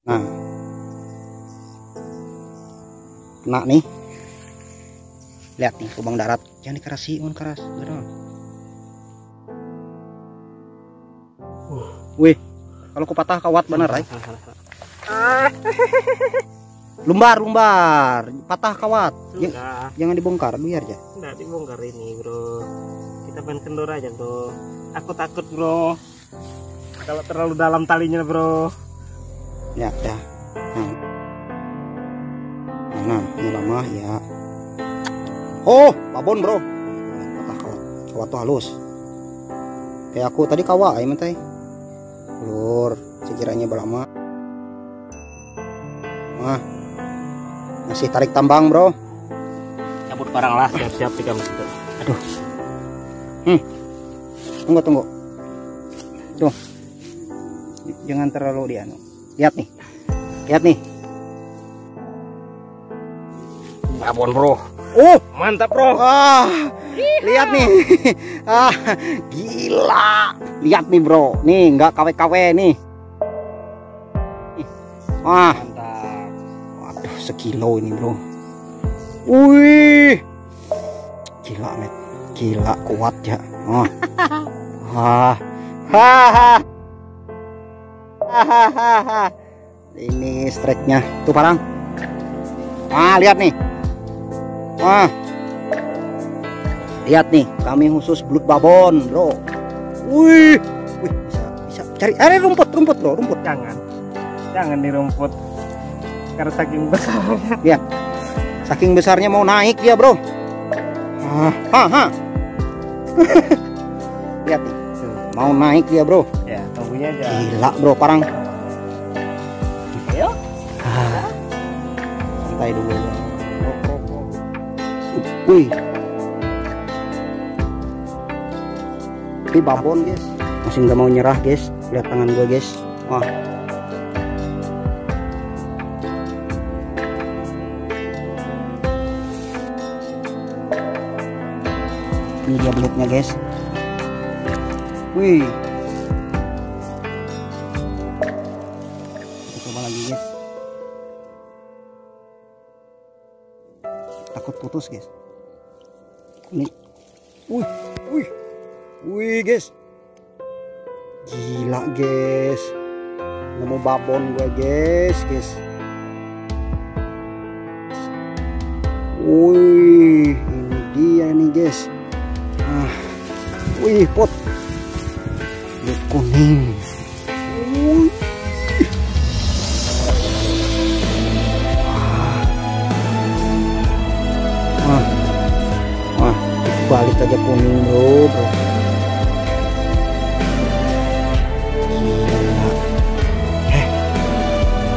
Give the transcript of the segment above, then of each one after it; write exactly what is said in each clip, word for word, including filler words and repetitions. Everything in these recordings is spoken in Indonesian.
Nah, kena nih. Lihat nih lubang darat, jangan dikerasi, un keras. Betul. Uh, wih, kalau ku patah kawat bener, right? Lumbar, lumbar, patah kawat. Sudah. Jangan dibongkar, biar aja. Enggak dibongkar ini, bro. Kita main kendor aja, bro. Aku takut, bro. Kalau terlalu dalam talinya, bro. Ya, ya. Nah, nah ini lama ya. Oh, babon, bro. Patah kawat, kawat tuh halus. Kayak aku tadi kawat, ya mentai. Lur, sekiranya berlama. Nah, masih tarik tambang, bro. Cabut barang lah, siap-siap di kamu situ. Aduh. Hmm. Tunggu, tunggu. Tuh. Jangan terlalu dianu. Lihat nih. Lihat nih. Babon, bro. Oh, Mantap, bro. ah. Lihat nih. Ah, gila. Lihat nih, bro. Nih, nggak K W K W nih. Wah. Mantap. Waduh, sekilo ini, bro. Wih. Gila, met. Gila, kuat ya. Oh. Wah. Hahaha. Hahaha. Ini strike-nya. Tuh, parang. Ah, lihat nih. Wah. Lihat nih, kami khusus belut babon, bro. Wih. Wih, bisa bisa cari eh rumput, rumput, bro, rumput. Jangan. Jangan di rumput. Karena saking besarnya. Ya. Saking besarnya mau naik dia, bro. Ah, ha, ha. Lihat nih. Tuh, mau naik dia, bro. Ya, tunggunya aja. Gila, bro, parang. Ayo. Ah. Santai dulu. Wih. Ini babon, guys. Masih nggak mau nyerah, guys. Lihat tangan gue, guys. Wah. Ini dia belutnya, guys. Wih. Kita coba lagi, guys. Takut putus, guys. Ini. Wih, wih. Wih, guys. Gila, guys. Nemu babon gue, guys, guys. Wih, ini dia nih, guys. Ah. Wih, pot. Belut kuning. Wih. Wah. Wah, balik aja kuning, bro, bro. Gila. Eh.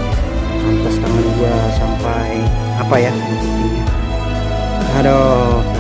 Pantas tangan gua sampai apa ya? Aduh.